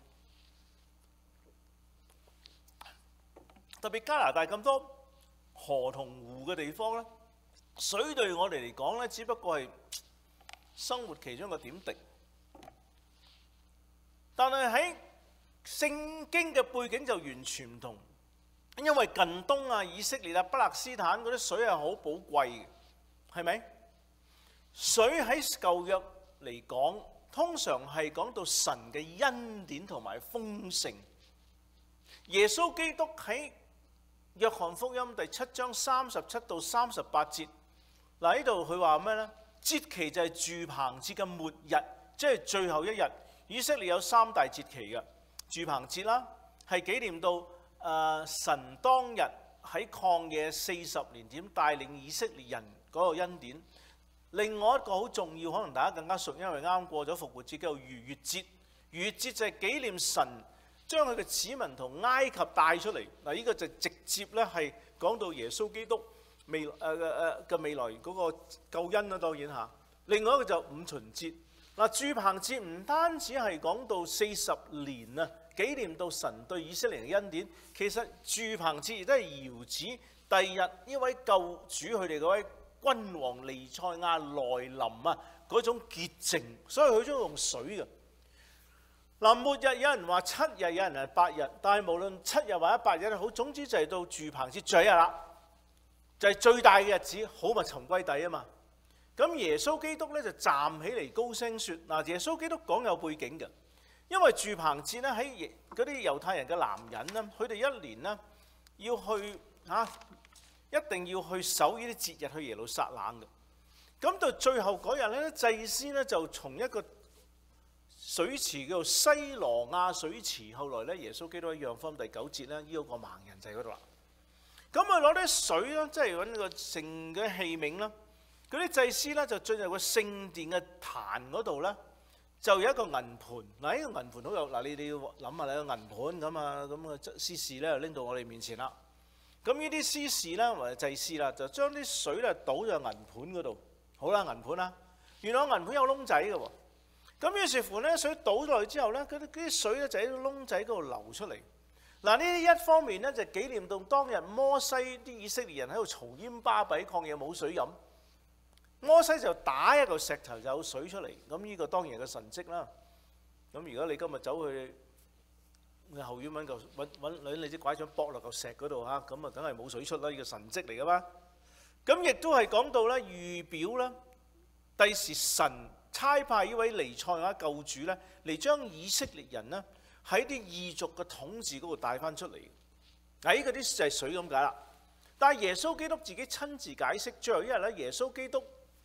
特別加拿大咁多河同湖嘅地方咧，水對我哋嚟講咧，只不過係生活其中一個點滴。但係喺聖經嘅背景就完全唔同，因為近東啊、以色列啊、巴勒斯坦嗰啲水係好寶貴嘅，係咪？水喺舊約嚟講，通常係講到神嘅恩典同埋豐盛。耶穌基督喺約翰福音第7章37到38節，嗱，呢度佢話咩呢？節期就係住棚節嘅末日，即係最後一日。以色列有3大節期嘅。住棚節啦，係紀念到神當日喺曠野40年點帶領以色列人嗰個恩典。另外一個好重要，可能大家更加熟，因為啱過咗復活節，叫做逾越節。逾越節就係紀念神將佢嘅子民同埃及帶出嚟。嗱，呢個就直接咧係講到耶穌基督未來嗰個救恩啦，當然嚇。另外一個就五旬節。嗱，住棚節唔單止係講到40年啊，紀念到神對以色列嘅恩典。其實住棚節亦都係遙指第二日呢位救主佢哋嗰位君王彌賽亞來臨啊，嗰種潔淨，所以佢都用水嘅。嗱，末日有人話7日，有人係8日，但係無論7日或者8日都好，總之就係到住棚節最後一日啦，就係最大嘅日子，好物尋歸底啊嘛。咁耶穌基督咧就站起嚟高聲説：嗱，耶穌基督講有背景嘅，因為住棚節咧喺嗰啲猶太人嘅男人咧，佢哋一年咧要去一定要去守呢啲節日去耶路撒冷嘅。咁到最後嗰日咧，祭司咧就從一個水池叫做西羅亞水池，後來咧耶穌基督喺約翰福音第9節咧，呢個盲人就喺嗰度啦。咁佢攞啲水咧，即係揾個聖嘅器皿啦。嗰啲祭司咧就進入個聖殿嘅壇嗰度咧，就有一個銀盤。嗱，呢個銀盤好有嗱，你哋要諗下你個銀盤咁啊，咁嘅司事咧就拎到我哋面前啦。咁呢啲司事咧或者祭司啦，就將啲水咧倒咗銀盤嗰度。好啦，銀盤啦，原來銀盤有窿仔嘅喎。咁於是乎咧，水倒咗落去之後咧，嗰啲水咧就喺個窿仔嗰度流出嚟。嗱，呢啲一方面咧就紀念到當日摩西啲以色列人喺度嘈煙巴閉，曠野冇水飲。摩西就打一個石頭就有水出嚟，咁呢個當然係個神蹟啦。咁如果你今日走去後院揾你隻拐杖駁落嚿石嗰度嚇，咁啊梗係冇水出啦，呢個神蹟嚟噶嘛。咁亦都係講到咧預表啦，第時神差派呢位彌賽亞救主咧嚟將以色列人呢喺啲異族嘅統治嗰度帶翻出嚟。嗱，呢個啲就係水咁解啦。但係耶穌基督自己親自解釋，最後一日咧，耶穌基督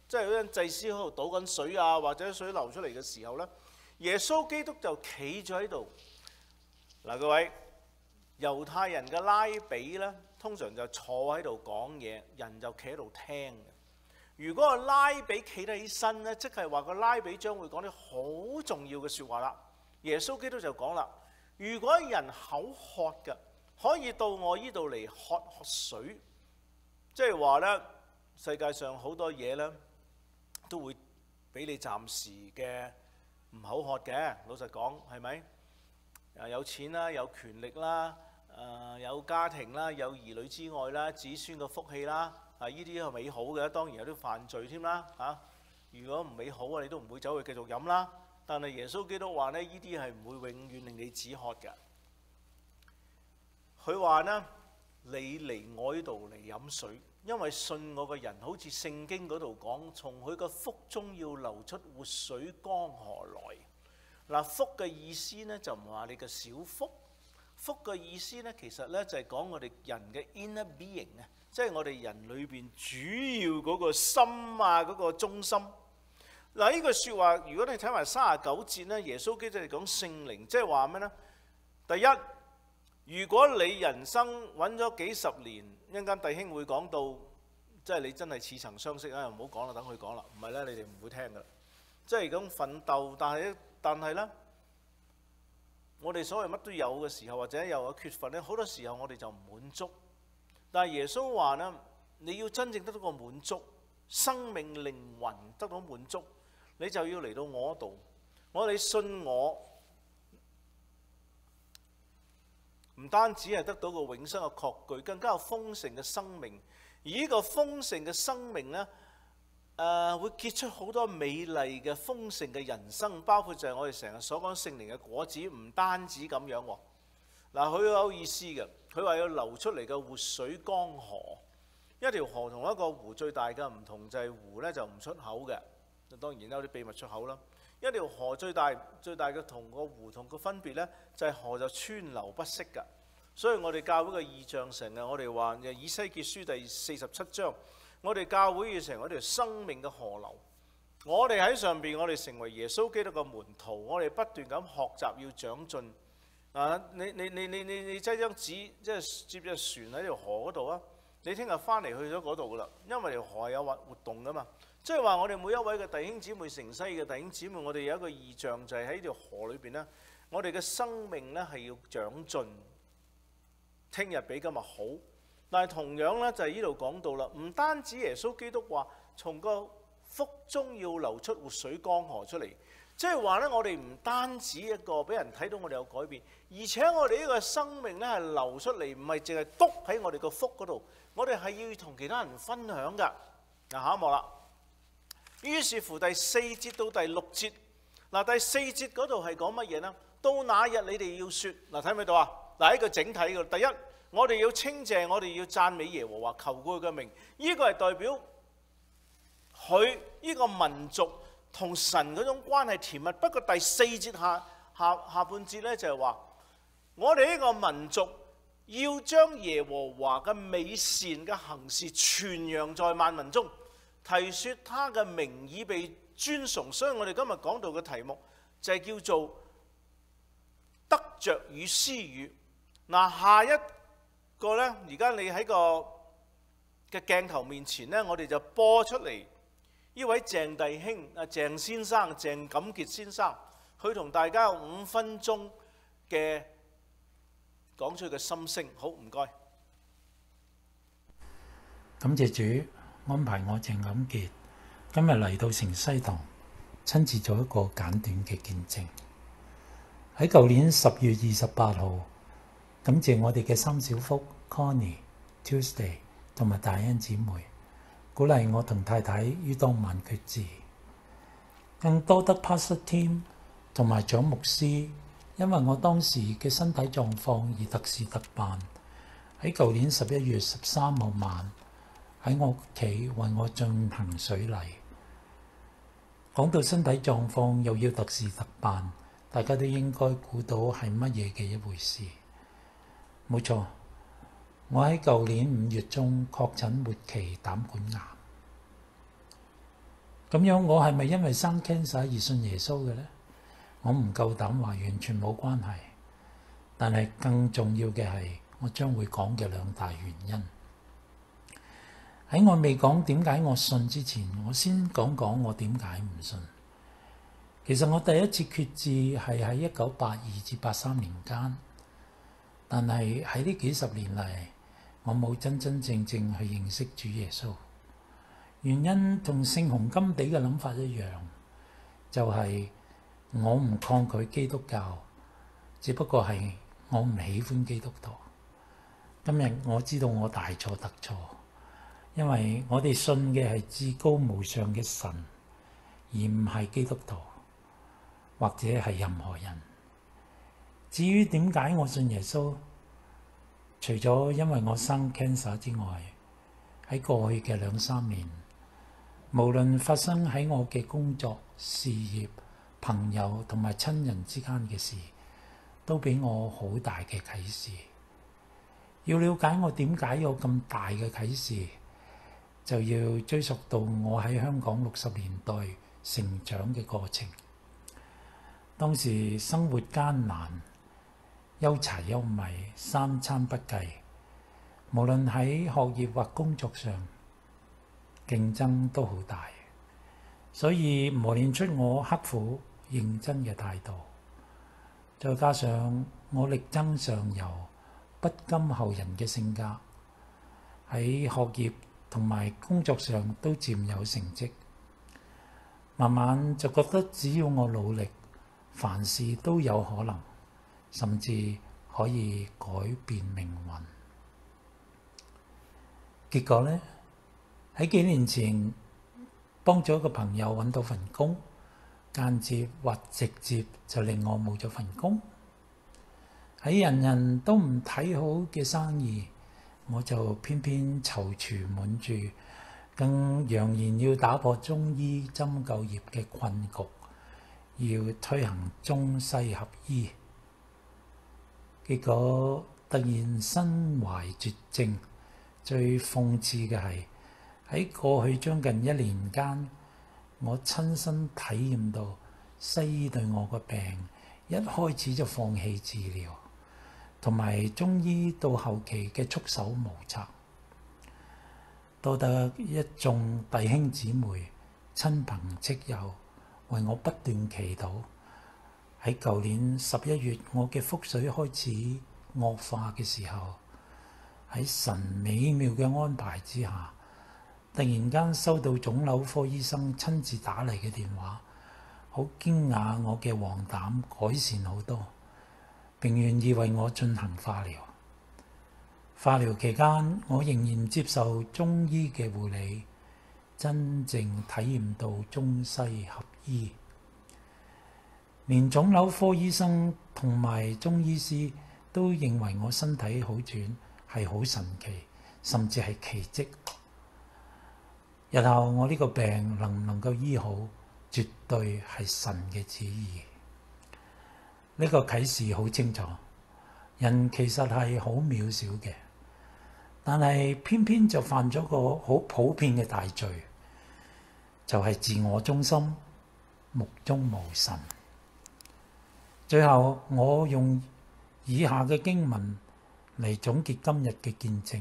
即係嗰啲祭司喺度倒緊水啊，或者水流出嚟嘅時候咧，耶穌基督就企咗喺度。嗱，各位，猶太人嘅拉比咧，通常就坐喺度講嘢，人就企喺度聽嘅。如果個拉比企得起身咧，即係話個拉比將會講啲好重要嘅説話啦。耶穌基督就講啦：如果人口渴嘅，可以到我呢度嚟喝水。即係話咧，世界上好多嘢咧，都會俾你暫時嘅唔口渴嘅。老實講，係咪？有錢啦，有權力啦，有家庭啦，有兒女之外啦，子孫嘅福氣啦。呢啲係美好嘅，當然有啲犯罪添啦嚇。如果唔美好啊，你都唔會走去繼續飲啦。但係耶穌基督話呢，呢啲係唔會永遠令你止渴嘅。佢話呢，你嚟我呢度嚟飲水，因為信我嘅人，好似聖經嗰度講，從佢個腹中要流出活水江河來。嗱，腹嘅意思呢，就唔係話你嘅小腹，腹嘅意思呢，其實呢，就係講我哋人嘅 inner being 啊。即係我哋人裏邊主要嗰個心啊，嗰個中心。嗱，呢句説話，如果你睇埋39節咧，耶穌基督係講聖靈，即係話咩呢？第一，如果你人生揾咗幾十年，一陣間弟兄會講到，即係你真係似曾相識啊！唔好講啦，等佢講啦，唔係咧，你哋唔會聽噶啦。即係咁奮鬥，但係呢，我哋所謂乜都有嘅時候，或者又有缺乏呢，好多時候我哋就唔滿足。但係耶穌話呢，你要真正得到個滿足，生命靈魂得到滿足，你就要嚟到我度。我哋信我，唔單止係得到個永生嘅確據，更加有豐盛嘅生命。而呢個豐盛嘅生命呢，會結出好多美麗嘅豐盛嘅人生，包括就係我哋成日所講聖靈嘅果子。唔單止咁樣喎，嗱，佢有意思嘅。佢話要流出嚟嘅活水江河，一條河同一個湖最大嘅唔同就係湖呢就唔出口嘅，當然有啲秘密出口啦。一條河最大嘅同個湖同個分別呢，就係河就川流不息㗎。所以我哋教會嘅異象成日我哋話以西結書第47章，我哋教會要成為一條生命嘅河流。我哋喺上邊，我哋成為耶穌基督嘅門徒，我哋不斷咁學習要長進。你擠張紙，即係接隻船喺條河嗰度啊！你聽日翻嚟去咗嗰度噶啦，因為條河係有活動噶嘛。即係話我哋每一位嘅弟兄姊妹，城西嘅弟兄姊妹，我哋有一個異象，就係喺條河裏邊呢，我哋嘅生命呢係要長進，聽日比今日好。但係同樣呢，就係呢度講到啦，唔單止耶穌基督話從個腹中要流出活水江河出嚟。即係話咧，我哋唔單止一個俾人睇到我哋有改變，而且我哋呢個生命咧係流出嚟，唔係淨係篤喺我哋個腹嗰度，我哋係要同其他人分享㗎。嗱，下一幕啦。於是乎第4節到第6節，嗱，第4節嗰度係講乜嘢呢？到那日你哋要説，嗱，睇唔睇到啊？嗱，呢個整體嘅，第一，我哋要稱謝，我哋要讚美耶和華，求佢嘅名。呢個係代表佢呢個民族同神嗰種關係甜蜜。不過第4節下半節呢，就係話，我哋呢個民族要將耶和華嘅美善嘅行事傳揚在萬民中，提說他嘅名已被尊崇。所以我哋今日講到嘅題目就係叫做得着與私語。嗱，下一個呢，而家你喺個嘅鏡頭面前呢，我哋就播出嚟。呢位鄭弟兄啊，鄭先生，鄭錦傑先生，佢同大家有5分鐘嘅講出佢嘅心聲。好，唔該。 感謝主安排我鄭錦傑今日嚟到城西堂，親自做一個簡短嘅見證。喺舊年10月28號，感謝我哋嘅三小福 Connie、Tuesday 同埋大恩姊妹，鼓勵我同太太於當晚決志，更多得 Pastor Tim 同埋長牧師，因為我當時嘅身體狀況而特事特辦，喺舊年11月13號晚喺我屋企為我進行水禮。講到身體狀況又要特事特辦，大家都應該估到係乜嘢嘅一回事。冇錯，我喺舊年5月中確診末期膽管癌。 咁樣我係咪因為生 cancer 而信耶穌嘅呢？我唔夠膽話完全冇關係，但係更重要嘅係我將會講嘅兩大原因。喺我未講點解我信之前，我先講講我點解唔信。其實我第一次決志係喺1982至83年間，但係喺呢幾十年嚟，我冇真真正正去認識主耶穌。原因同聖雄甘地嘅諗法一樣，就係我唔抗拒基督教，只不過係我唔喜歡基督徒。今日我知道我大錯特錯，因為我哋信嘅係至高無上嘅神，而唔係基督徒或者係任何人。至於點解我信耶穌，除咗因為我生 cancer 之外，喺過去嘅2-3年，無論發生喺我嘅工作、事業、朋友同埋親人之間嘅事，都俾我好大嘅啟示。要了解我點解有咁大嘅啟示，就要追溯到我喺香港60年代成長嘅過程。當時生活艱難，憂柴憂米，三餐不繼，無論喺學業或工作上，競爭都好大，所以磨練出我刻苦認真嘅態度。再加上我力爭上游、不甘後人嘅性格，喺學業同埋工作上都佔有成績。慢慢就覺得只要我努力，凡事都有可能，甚至可以改變命運。結果呢，喺幾年前幫咗一個朋友揾到份工，間接或直接就令我冇咗份工。喺人人都唔睇好嘅生意，我就偏偏躊躇滿志，更揚言要打破中醫針灸業嘅困局，要推行中西合醫。結果突然身懷絕症。最諷刺嘅係，喺過去將近1年間，我親身體驗到西醫對我個病一開始就放棄治療，同埋中醫到後期嘅束手無策。多得一眾弟兄姊妹、親朋戚友為我不斷祈禱。喺舊年11月，我嘅腹水開始惡化嘅時候，喺神美妙嘅安排之下，突然間收到腫瘤科醫生親自打嚟嘅電話，好驚訝我嘅黃疸改善好多，並願意為我進行化療。化療期間，我仍然接受中醫嘅護理，真正體驗到中西合醫。連腫瘤科醫生同埋中醫師都認為我身體好轉係好神奇，甚至係奇蹟。日後我呢個病能唔能夠醫好，絕對係神嘅旨意。呢個啟示好清楚，人其實係好渺小嘅，但係偏偏就犯咗個好普遍嘅大罪，就係自我中心、目中無神。最後，我用以下嘅經文嚟總結今日嘅見證。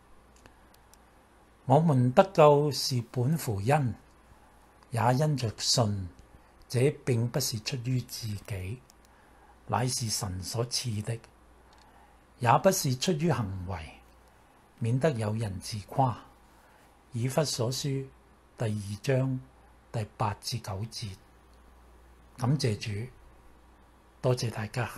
我們得救是本乎恩，也因着信。這並不是出於自己，乃是神所賜的；也不是出於行為，免得有人自誇。以弗所書第2章第8至9節。感謝主。多謝大家。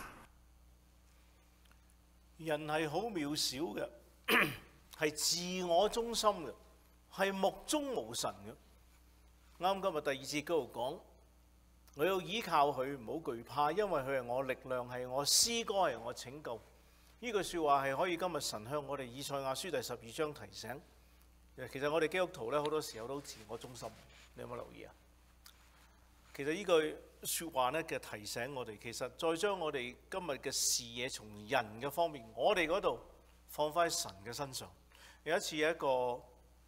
人係好渺小嘅，係自我中心嘅，係目中無神嘅。啱今日第2節嗰度講，我要依靠佢，唔好懼怕，因為佢係我力量，係我詩歌，係我拯救。呢句説話係可以今日神向我哋以賽亞書第12章提醒。其實我哋基督徒咧好多時候都自我中心，你有冇留意啊？其實呢句説話咧嘅提醒我哋，其實再將我哋今日嘅視野從人嘅方面，我哋嗰度放翻喺神嘅身上。有一次有一個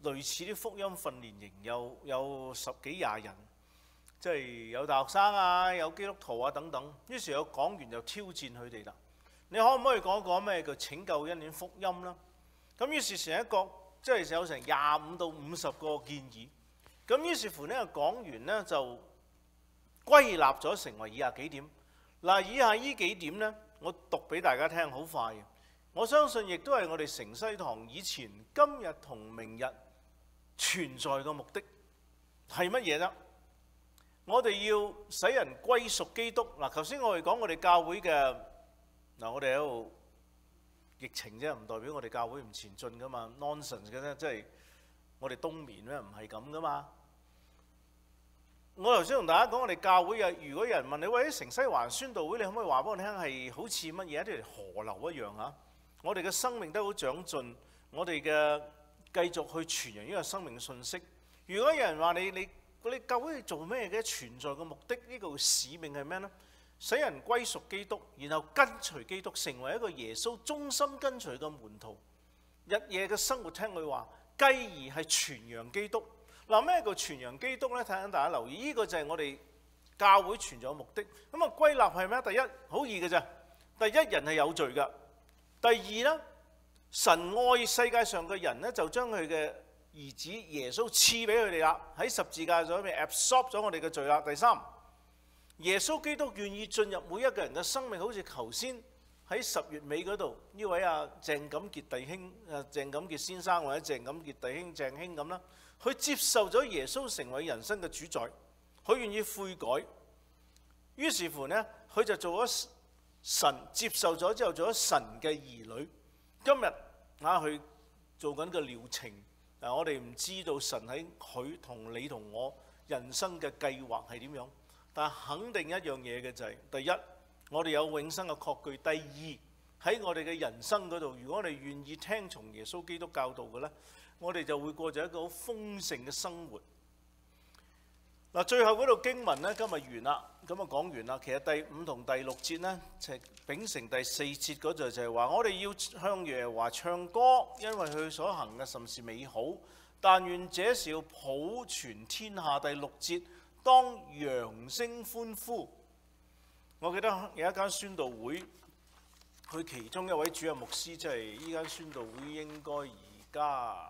類似啲福音訓練營，有10幾20人，即係有大學生啊，有基督徒啊等等。於是有講員就挑戰佢哋啦。你可唔可以講講咩叫拯救恩典福音啦？咁於是成一個即係有成25到50個建議。咁於是乎呢個講員呢，就歸納咗成為以下幾點。嗱，以下呢幾點呢，我讀俾大家聽，好快嘅。我相信亦都係我哋城西堂以前、今日同明日存在嘅目的係乜嘢呢？我哋要使人歸屬基督。嗱，頭先我哋講我哋教會嘅嗱，我哋喺度疫情啫，唔代表我哋教會唔前進噶嘛。nonsense 嘅啫，即係我哋冬眠咩？唔係咁噶嘛。我頭先同大家講，我哋教會如果有人問你，喂，喺城西環宣道會，你可唔可以話俾我聽係好似乜嘢一條河流一樣啊？我哋嘅生命都好長進，我哋嘅繼續去傳揚呢個生命信息。如果有人話你教會做咩嘅？存在嘅目的呢個使命係咩呢？使人歸屬基督，然後跟隨基督，成為一個耶穌忠心跟隨嘅門徒。日夜嘅生活聽佢話，繼而係傳揚基督。嗱，咩叫傳揚基督呢？睇緊大家留意，呢個就係我哋教會存在嘅目的。咁啊，歸納係咩？第一，好易嘅啫。第一，人係有罪㗎。第二呢，神愛世界上嘅人呢，就將佢嘅兒子耶穌賜俾佢哋啦，喺十字架上面 absorb 咗我哋嘅罪啦。第三，耶穌基督願意進入每一個人嘅生命，好似頭先喺10月尾嗰度呢位鄭錦傑弟兄、鄭錦傑先生或者鄭錦傑弟兄鄭兄咁啦，佢接受咗耶穌成為人生嘅主宰，佢願意悔改，於是乎呢，佢就做咗神，接受咗之後做咗神嘅兒女。今日佢做緊嘅療程，我哋唔知道神喺佢同你同我人生嘅計劃係點樣，但係肯定一樣嘢嘅就係，第一，我哋有永生嘅確據；第二，喺我哋嘅人生嗰度，如果我哋願意聽從耶穌基督教導嘅呢，我哋就會過咗一個好豐盛嘅生活。嗱，最後嗰度經文呢，今日完啦，咁啊講完啦。其實第5同第6節呢，就係秉承第4節嗰度就係話，我哋要向耶和華唱歌，因為佢所行嘅甚是美好。但願這是要普傳天下。第6節，當揚聲歡呼。我記得有一間宣道會，佢其中一位主任牧師，即係呢間宣道會應該而家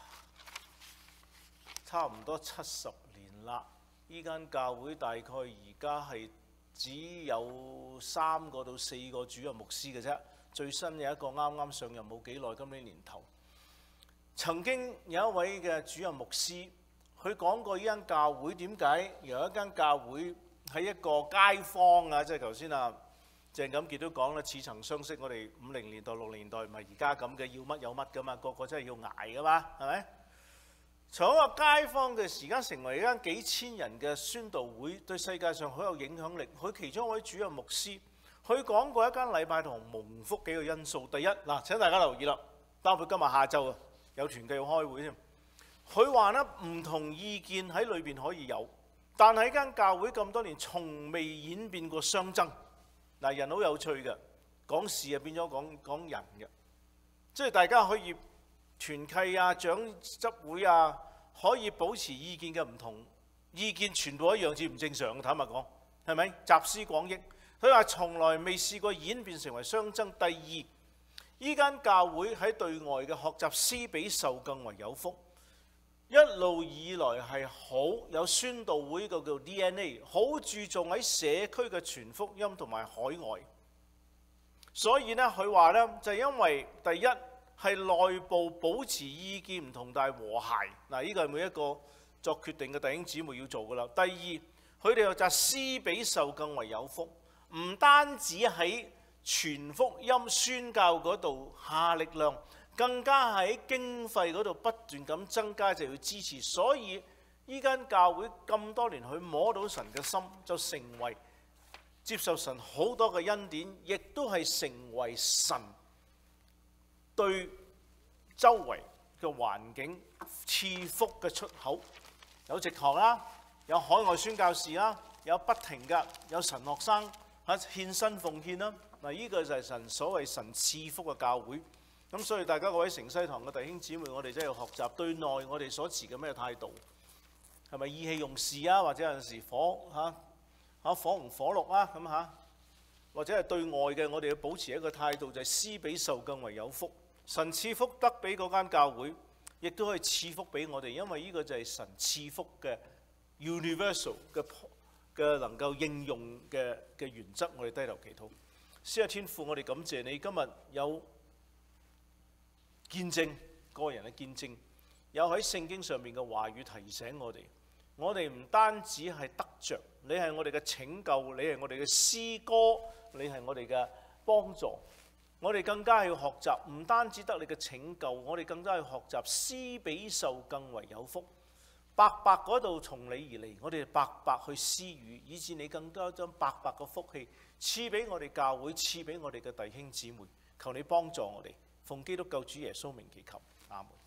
差唔多70年啦。呢間教會大概而家係只有3個到4個主任牧師嘅啫。最新有一個啱啱上任冇幾耐，今年年頭。曾經有一位嘅主任牧師，佢講過呢間教會點解由一間教會喺一個街坊啊，即係頭先鄭錦傑都講啦，似曾相識。我哋50年代、60年代唔係而家咁嘅，要乜有乜噶嘛，個個真係要捱噶嘛，係咪？從一個街坊嘅時間成為一間幾千人嘅宣道會，對世界上好有影響力。佢其中一位主任牧師，佢講過一間禮拜堂蒙福幾個因素。第一，嗱，請大家留意啦，包括今日下晝有團契要開會添。佢話呢，唔同意見喺裏邊可以有，但係間教會咁多年從未演變過相爭。嗱，人好有趣嘅，講事啊變咗講人嘅，即係大家可以團契啊、長執會啊，可以保持意見嘅唔同，意見全部一樣，至唔正常。坦白講，係咪？集思廣益。佢話從來未試過演變成為相爭。第二，呢間教會喺對外嘅學習施比受更為有福。一路以來係好有宣道會個叫 DNA， 好注重喺社區嘅傳福音同埋海外。所以呢，佢話呢，就係因為第一係內部保持意見唔同，但係和諧。嗱，呢個係每一個作決定嘅弟兄姊妹要做噶啦。第二，佢哋又就係施比受更為有福，唔單止喺傳福音宣教嗰度下力量，更加喺經費嗰度不斷咁增加，就要支持。所以呢間教會咁多年，佢摸到神嘅心，就成為接受神好多嘅恩典，亦都係成為神對周圍嘅環境賜福嘅出口。有直堂啦，有海外宣教士啦，有不停嘅有神學生獻身奉獻啦。嗱，呢個就係神所謂神賜福嘅教會。 咁所以大家各位城西堂嘅弟兄姊妹，我哋真係要學習對內我哋所持嘅咩態度，係咪意氣用事啊？或者有陣時火紅火綠啊咁嚇？或者係對外嘅，我哋要保持一個態度，就係施比受更為有福。神賜福得俾嗰間教會，亦都可以賜福俾我哋，因為呢個就係神賜福嘅 universal 嘅能夠應用嘅原則。我哋低頭祈禱，施天父，我哋感謝你今日有見證，個人嘅見證，有喺聖經上面嘅話語提醒我哋。我哋唔單止係得着，你係我哋嘅拯救，你係我哋嘅詩歌，你係我哋嘅幫助。我哋更加要學習，唔單止得你嘅拯救，我哋更加要學習施比受更為有福。白白嗰度從你而嚟，我哋白白去施予，以致你更加將白白嘅福氣賜俾我哋教會，賜俾我哋嘅弟兄姊妹。求你幫助我哋，奉基督救主耶穌名祈求，阿門。